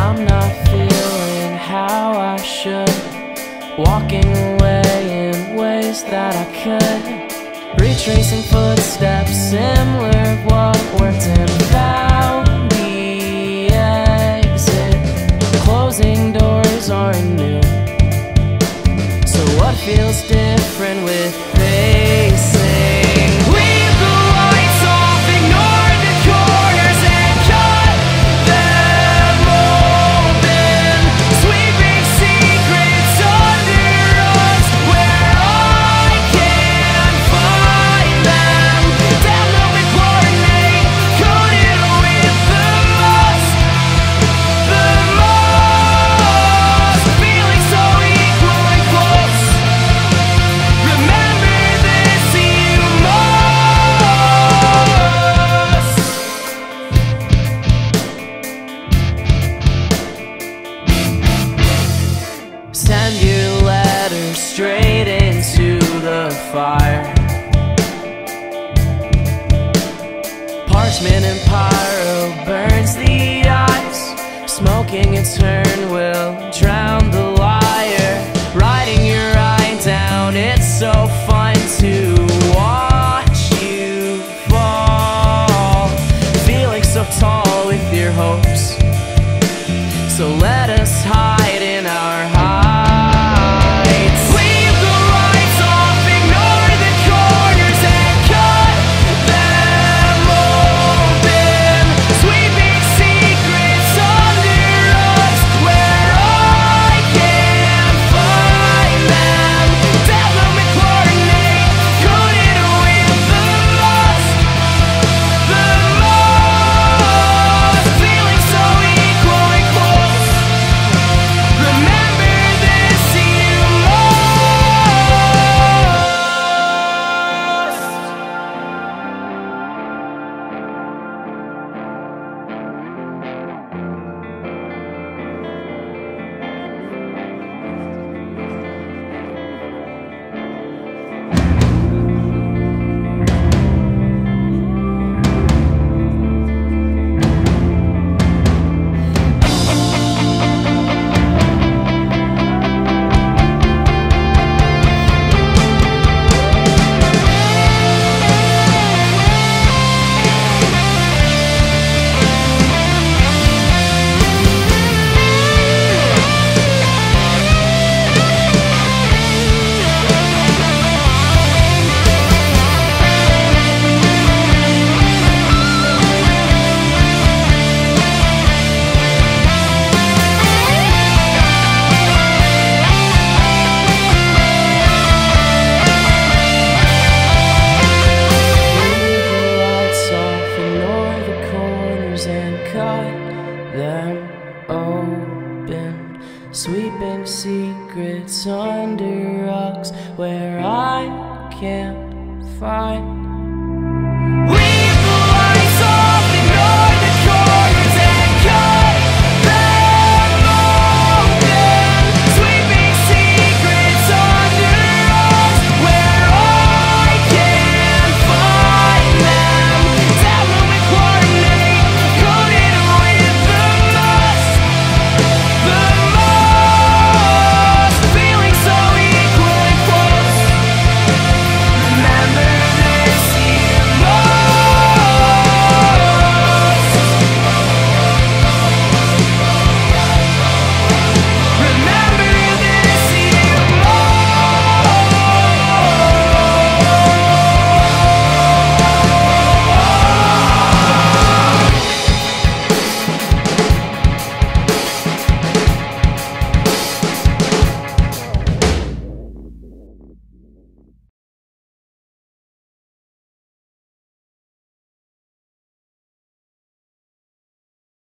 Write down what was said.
I'm not feeling how I should, walking away in ways that I could, retracing footsteps similar what worked and found the exit. Closing doors aren't new, so what feels different with facing? Leave the lights off, ignore the corners and cut them open. Sweeping secrets under us where I can't find them. Download and chlorinate, coated with the musk. Feeling so equal and close. Remember this, you must. Send your letter straight into the fire. Parchment and pyro burns the ice. Smoking in turn will drown the liar. Writing your eye down, it's so fun to watch you fall. Feeling so tall with your hopes, so let us hide in our heights. Leave the lights off, ignore the corners and cut them open. Sweeping secrets under us where I can't find them. Download and chlorinate, coated with the musk. Feeling so equal and close. Remember this, you and cut them open. Sweeping secrets under rocks where I can't find